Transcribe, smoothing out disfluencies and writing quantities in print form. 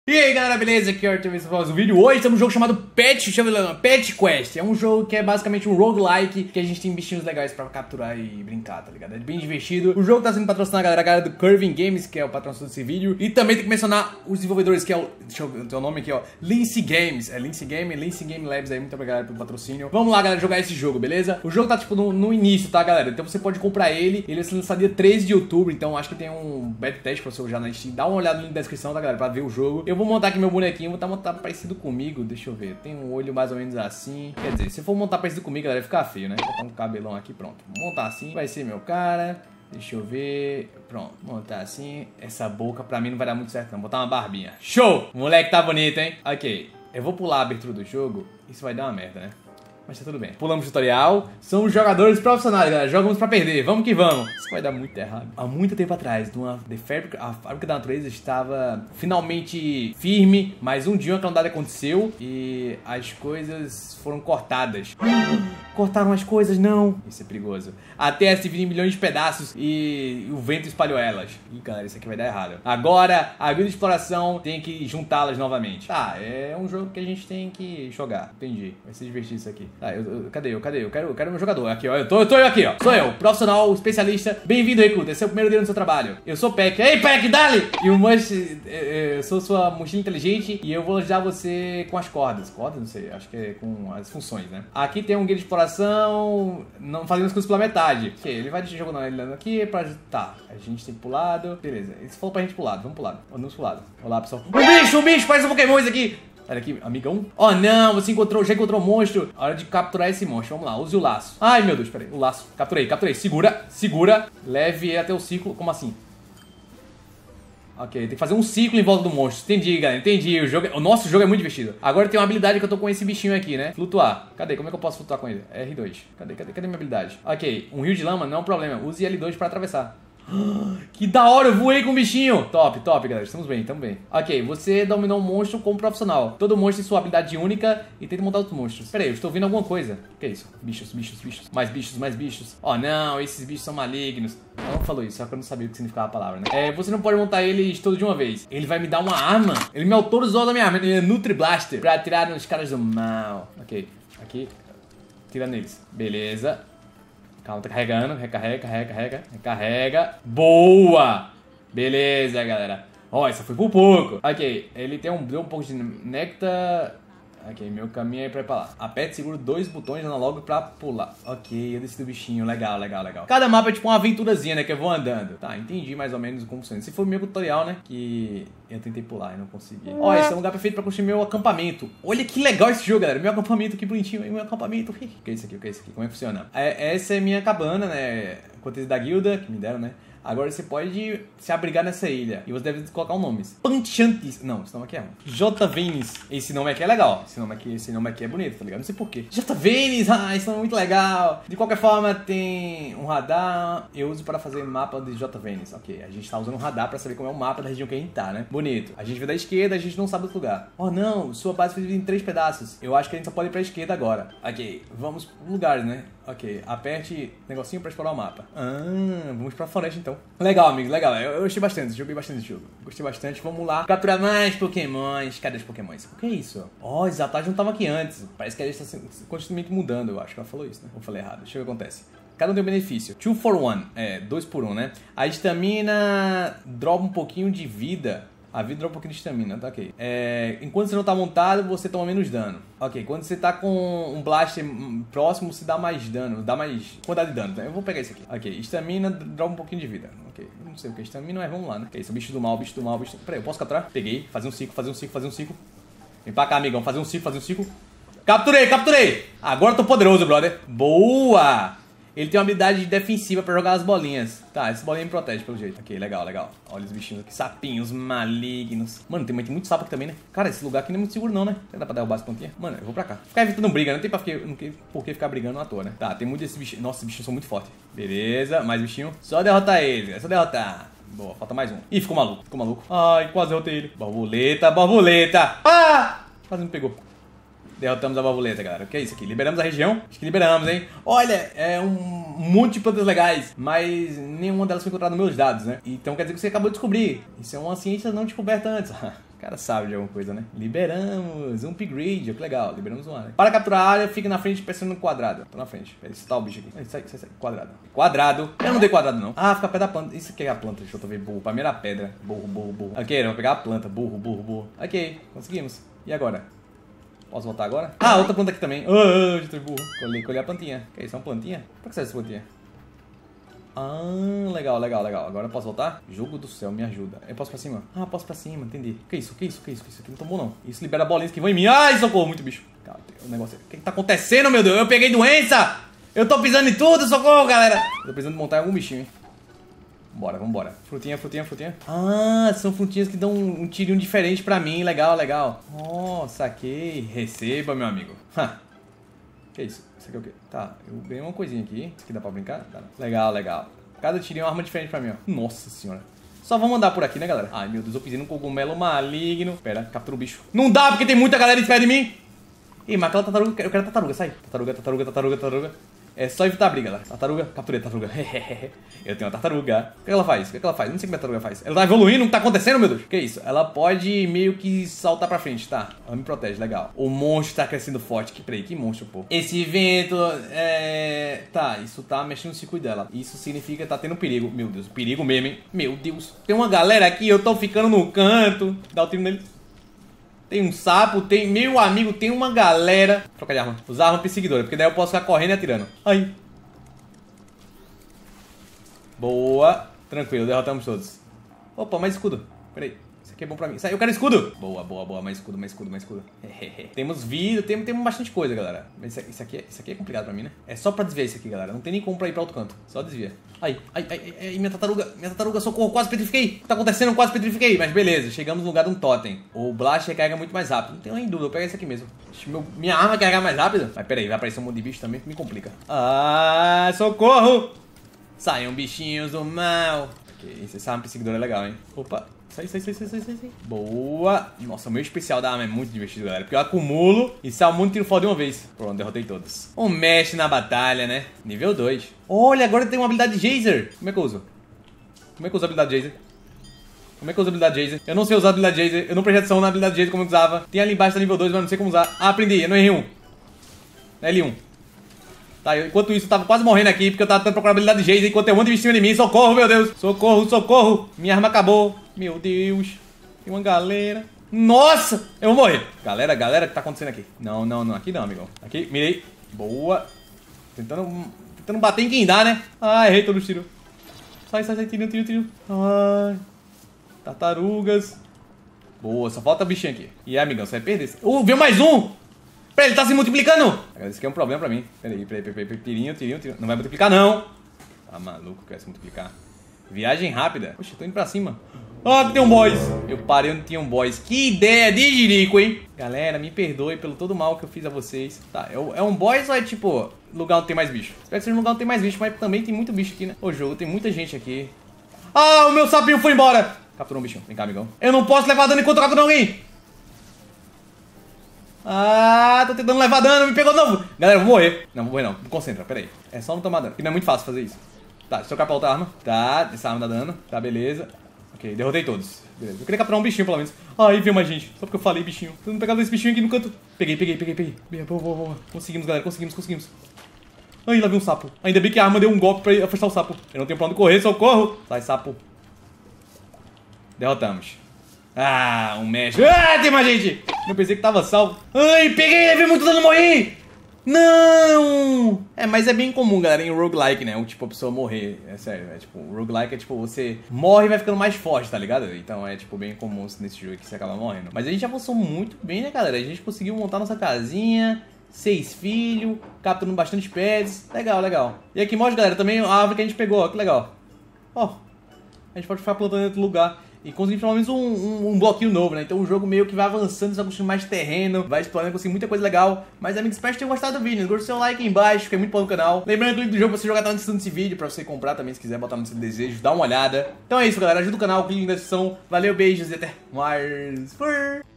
E aí galera, beleza? Aqui é o Arthur, mais um vídeo. Hoje temos um jogo chamado Pet Quest. É um jogo que é basicamente um roguelike, que a gente tem bichinhos legais pra capturar e brincar, tá ligado? É bem divertido. O jogo tá sendo patrocinado, a galera do Curving Games, que é o patrocinador desse vídeo. E também tem que mencionar os desenvolvedores, que é o... Deixa eu ver o nome aqui, ó. Lince Games. É Lince Game Labs aí. Muito obrigado pelo patrocínio. Vamos lá, galera, jogar esse jogo, beleza? O jogo tá, tipo, no início, tá, galera? Então você pode comprar ele. Ele vai ser lançado dia 13 de outubro. Então acho que tem um beta teste pra você jogar na Steam. Dá uma olhada no link da descrição, tá, galera? Pra ver o jogo. Eu vou montar aqui meu bonequinho, vou montar parecido comigo. Deixa eu ver, tem um olho mais ou menos assim. Quer dizer, se for montar parecido comigo, galera, vai ficar feio, né? Vou botar um cabelão aqui, pronto. Vou montar assim, vai ser meu cara. Deixa eu ver, pronto, montar assim. Essa boca pra mim não vai dar muito certo não, vou botar uma barbinha. Show! O moleque tá bonito, hein? Ok, eu vou pular a abertura do jogo. Isso vai dar uma merda, né? Mas tá tudo bem. Pulamos o tutorial. Somos jogadores profissionais, galera. Jogamos pra perder. Vamos que vamos. Isso vai dar muito errado. Há muito tempo atrás, a fábrica da natureza estava finalmente firme, mas um dia uma calamidade aconteceu e as coisas foram cortadas. Cortaram as coisas, não. Isso é perigoso. A terra se dividiu em milhões de pedaços e o vento espalhou elas. Ih, galera, isso aqui vai dar errado. Agora, a guilda de exploração tem que juntá-las novamente. Tá, é um jogo que a gente tem que jogar. Entendi. Vai ser divertido isso aquaqui. Tá, cadê eu? Eu quero meu jogador. Aqui, ó. Eu tô aqui, ó. Sou eu, profissional, especialista. Bem-vindo, recruta. Esse é o primeiro dia no seu trabalho. Eu sou Peck. Ei, Peck, dale! E o Mush, eu sou sua mochila inteligente e eu vou ajudar você com as cordas. Cordas? Não sei. Acho que é com as funções, né? Aqui tem um guia de exploração. Não fazendo as coisas pela metade. Ok, ele vai deixar jogando ele aqui pra... Tá, a gente tem que ir pro lado. Beleza. Ele falou pra gente ir pro lado. Vamos pro lado. Vamos pro lado. Olá, pessoal. Um bicho! Parece um Pokémon isso aqui! Olha aqui, amigão. Oh, não, você já encontrou um monstro. Hora de capturar esse monstro. Vamos lá, use o laço. Ai, meu Deus, peraí. O laço. Capturei. Segura. Leve ele até o ciclo. Como assim? Ok, tem que fazer um ciclo em volta do monstro. Entendi, galera. Entendi. O nosso jogo é muito divertido. Agora tem uma habilidade que eu tô com esse bichinho aqui, né? Flutuar. Cadê? Como é que eu posso flutuar com ele? R2. Cadê minha habilidade? Ok, um rio de lama não é um problema. Use L2 pra atravessar. Que da hora, eu voei com o bichinho. Top, galera, estamos bem. Ok, você dominou um monstro como profissional. Todo monstro tem sua habilidade única e tenta montar outros monstros. Pera aí, eu estou ouvindo alguma coisa. O que é isso? Bichos. Mais bichos. Oh não, esses bichos são malignos. Ela não falou isso, só que eu não sabia o que significava a palavra, né? Você não pode montar eles todos de uma vez. Ele vai me dar uma arma. Ele me autorizou da minha arma. Ele é Nutri Blaster pra atirar nos caras do mal. Ok, aqui. Tira neles. Beleza. Calma, tá carregando. Recarrega. Boa! Beleza, galera. Ó, essa foi por pouco. Ok, ele deu um pouco de néctar. Ok, meu caminho é pra ir pra lá. Aperte e segura 2 botões analógicos pra pular. Ok, eu desci do bichinho. Legal. Cada mapa é tipo uma aventurazinha, né? Que eu vou andando. Tá, entendi mais ou menos como funciona. Esse foi o meu tutorial, né? Que eu tentei pular e não consegui. Ó, esse é um lugar perfeito pra construir meu acampamento. Olha que legal esse jogo, galera. Meu acampamento, que bonitinho. Meu acampamento. O que é isso aqui? Como é que funciona? Essa é minha cabana, né? Cortesia da guilda, que me deram, né? Agora você pode se abrigar nessa ilha. E você deve colocar um nome. Panchantis. Não, esse nome aqui é ruim. J. Venis. Esse nome aqui é legal. Esse nome aqui é bonito, tá ligado? Não sei porquê. J. Venis. Esse nome é muito legal. De qualquer forma, tem um radar. Eu uso para fazer mapa de J. Venis. Ok, a gente tá usando um radar para saber como é o mapa da região que a gente tá, né? Bonito. A gente vê da esquerda, a gente não sabe outro lugar. Oh, não. Sua base foi dividida em 3 pedaços. Eu acho que a gente só pode ir pra esquerda agora. Ok, vamos pro lugar, né? Ok, aperte negocinho pra explorar o mapa. Vamos pra floresta então. Legal, amigos, legal. Eu gostei bastante, joguei bastante esse jogo. Gostei bastante, vamos lá. Capturar mais pokémons. Cadê os pokémons? O que é isso? Ó, os atalhos não estavam aqui antes. Parece que a gente está constantemente mudando, eu acho que ela falou isso, né? Ou falei errado, deixa eu ver o que acontece. Cada um tem um benefício. 2 for 1, 2 por 1, né? A estamina dropa um pouquinho de vida. A vida dá um pouquinho de estamina, tá ok. Enquanto você não tá montado, você toma menos dano. Ok, quando você tá com um blaster próximo, você dá mais dano, dá mais quantidade de dano. Tá? Eu vou pegar esse aqui. Ok, estamina dropa um pouquinho de vida. Ok, não sei o que é estamina, mas vamos lá, né? Ok, isso é bicho do mal. Peraí, eu posso capturar? Peguei, fazer um ciclo. Vem pra cá, amigão, fazer um ciclo. Capturei! Agora eu tô poderoso, brother. Boa! Ele tem uma habilidade defensiva pra jogar as bolinhas. Tá, essa bolinha me protege pelo jeito. Ok, legal. Olha os bichinhos aqui, sapinhos malignos. Mano, tem muito sapo aqui também, né? Cara, esse lugar aqui não é muito seguro não, né? Dá pra derrubar as pontinhas? Mano, eu vou pra cá. Ficar evitando briga, não tem por que ficar brigando à toa, né? Tá, tem muito desses bichinhos. Nossa, esses bichinhos são muito fortes. Beleza, mais bichinho. Só derrotar ele, é só derrotar. Boa, falta mais um. Ih, ficou maluco. Ai, quase derrotei ele. Borboleta. Ah! Quase me pegou. Derrotamos a borboleta, galera. O que é isso aqui? Liberamos a região? Acho que liberamos, hein? Olha, é um monte de plantas legais, mas nenhuma delas foi encontrada nos meus dados, né? Então quer dizer que você acabou de descobrir. Isso é uma ciência não descoberta antes. cara sabe de alguma coisa, né? Liberamos um upgrade, que legal. Liberamos um área. Para capturar a área, fica na frente pressionando no quadrado. Tô na frente. Esse tá o bicho aqui. Sai. Quadrado. Quadrado. Eu não dei quadrado, não. Ah, fica perto da planta. Isso aqui é a planta. Deixa eu ver. Burro. Pra mim era a pedra. Burro. Ok, eu vou pegar a planta. Burro. Ok, conseguimos. E agora? Posso voltar agora? Ah, outra planta aqui também. Já tô burro. Colhei a plantinha. Que isso? É uma plantinha? Pra que serve essa plantinha? Ah, legal. Agora eu posso voltar? Jogo do céu, me ajuda. Eu posso pra cima? Ah, posso pra cima, entendi. Que isso? Isso aqui não tomou, não. Isso libera bolinhas que vão em mim. Ai, socorro, muito bicho. Cara, o negócio... O que tá acontecendo, meu Deus? Eu peguei doença! Eu tô pisando em tudo, socorro, galera! Eu tô precisando montar algum bichinho, hein? Vambora. Frutinha. Ah, são frutinhas que dão um tirinho diferente pra mim. Legal. Oh, saquei. Receba, meu amigo. Que isso? Isso aqui é o quê? Tá, eu ganhei uma coisinha aqui. Isso aqui dá pra brincar? Dá. Legal. Cada tirinho é uma arma diferente pra mim, ó. Nossa senhora. Só vamos andar por aqui, né, galera? Ai, meu Deus, eu pisei num cogumelo maligno. Pera, captura o bicho. Não dá, porque tem muita galera em cima de mim. Ih, mas aquela tartaruga... Eu quero tartaruga, sai. Tartaruga. É só evitar a briga, galera. Tartaruga, capturei a tartaruga. Eu tenho uma tartaruga. O que ela faz? Não sei o que a tartaruga faz. Ela tá evoluindo? O que tá acontecendo, meu Deus? Que isso? Ela pode meio que saltar pra frente, tá? Ela me protege, legal. O monstro tá crescendo forte. Que monstro, pô. Esse vento Tá, isso tá mexendo no circuito dela. Isso significa que tá tendo perigo. Meu Deus, perigo mesmo, hein? Meu Deus. Tem uma galera aqui, eu tô ficando no canto. Dá o tiro nele. Tem um sapo, meu amigo, tem uma galera. Troca de arma. Usar arma perseguidora, porque daí eu posso ficar correndo e atirando. Aí. Boa. Tranquilo, derrotamos todos. Opa, mais escudo. Peraí. Isso aqui é bom pra mim. Eu quero escudo. Boa. Mais escudo. Temos vida, temos bastante coisa, galera. Mas isso aqui é complicado pra mim, né? É só pra desviar isso aqui, galera. Não tem nem como pra ir pra outro canto. Só desvia. Ai, minha tartaruga, socorro, quase petrifiquei. O que tá acontecendo? Quase petrifiquei. Mas beleza, chegamos no lugar de um totem. O Blast recarrega muito mais rápido. Não tenho nem dúvida, eu pego esse aqui mesmo. Minha arma carregar mais rápido? Mas peraí, vai aparecer um monte de bicho também que me complica. Ah, socorro! Saiam bichinhos do mal. Ok, essa arma perseguidora é legal, hein? Opa. Sai. Boa. Nossa, o meu especial da arma é muito divertido, galera. Porque eu acumulo e saio muito tiro foda de uma vez. Pronto, derrotei todos. Um mestre na batalha, né? Nível 2. Olha, agora tem uma habilidade de Jazer. Como é que eu uso? a habilidade de Jazer? Eu não sei usar a habilidade de Jazer. Eu não prestei atenção na habilidade de Jazer como eu usava. Tem ali embaixo, tá nível 2, mas não sei como usar. Ah, aprendi. Eu não errei um. L1. Tá, enquanto isso eu tava quase morrendo aqui, porque eu tava tentando procurar a habilidade de Jazer, enquanto tem um monte de bichinho em mim. Socorro, meu Deus. Socorro. Minha arma acabou. Meu Deus. Tem uma galera. Nossa, eu vou morrer. Galera, o que tá acontecendo aqui? Não. Aqui não, amigão. Aqui, mirei. Boa. Tentando bater em quem dá, né? Ah, errei todos os tiros. Sai. Tiro. Ai. Tartarugas. Boa, só falta bichinho aqui. E aí, amigão, você vai perder. Veio mais um. Peraí, ele tá se multiplicando. Isso aqui é um problema pra mim. Peraí. Tirinho. Não vai multiplicar, não. Tá maluco, quer se multiplicar. Viagem rápida. Poxa, tô indo pra cima. Ah, tem um boss. Eu parei onde tinha um boss. Que ideia de jirico, hein? Galera, me perdoe pelo todo mal que eu fiz a vocês. Tá, é um boss ou é tipo lugar onde tem mais bicho? Espero que seja um lugar onde tem mais bicho, mas também tem muito bicho aqui, né? O jogo tem muita gente aqui. Ah, o meu sapinho foi embora. Capturou um bichinho. Vem cá, amigão. Eu não posso levar dano enquanto eu capturo alguém. Ah, tô tentando levar dano. Me pegou de novo. Galera, eu vou morrer. Não, vou morrer não. Me concentra, peraí. É só não tomar dano, porque não é muito fácil fazer isso. Tá, deixa eu trocar pra outra arma. Tá, essa arma dá dano. Tá, beleza. Ok, derrotei todos. Beleza. Eu queria capturar um bichinho, pelo menos. Aí veio mais gente. Só porque eu falei bichinho. Tô pegando esse bichinho aqui no canto. Peguei. Boa. Conseguimos, galera. Conseguimos. Aí, lá veio um sapo. Ainda bem que a arma deu um golpe pra afastar o sapo. Eu não tenho pra onde correr, socorro. Sai, sapo. Derrotamos. Ah, um mestre. Ah, tem mais gente. Eu pensei que tava salvo. Ai, peguei, levei muito dano, morri. Não! Mas é bem comum, galera, em roguelike, né? Tipo, a pessoa morrer. É sério, tipo, roguelike é tipo, você morre e vai ficando mais forte, tá ligado? Então é, tipo, bem comum nesse jogo que você acaba morrendo. Mas a gente avançou muito bem, né, galera? A gente conseguiu montar nossa casinha, 6 filhos, capturando bastante pets. Legal. E aqui mostra, galera, também a árvore que a gente pegou, ó, que legal. Ó, a gente pode ficar plantando em outro lugar. E conseguir pelo menos um bloquinho novo, né? Então o jogo meio que vai avançando, você vai construindo mais terreno, vai explorando, conseguir muita coisa legal. Mas, amigos, espero que tenham gostado do vídeo. Deixa o seu like aí embaixo, fica muito bom no canal. Lembrando que o link do jogo pra você jogar tá na descrição desse vídeo, pra você comprar também, se quiser botar no seu desejo, dá uma olhada. Então é isso, galera. Ajuda o canal, clique na descrição. Valeu, beijos e até mais. Fui!